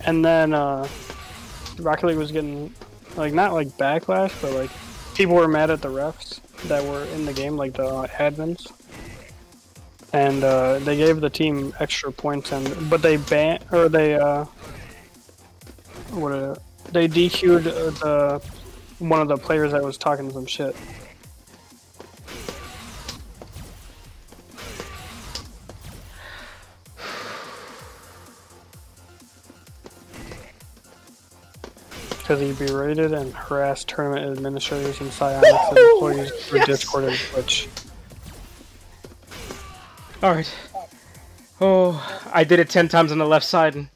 And then Rocket League was getting like not like backlash, but like people were mad at the refs that were in the game, like the admins, and they gave the team extra points, but they they DQ'd one of the players that was talking some shit. Because he berated and harassed tournament administrators and Psyonix and employees through Discord and Twitch. Alright. Oh, I did it 10 times on the left side and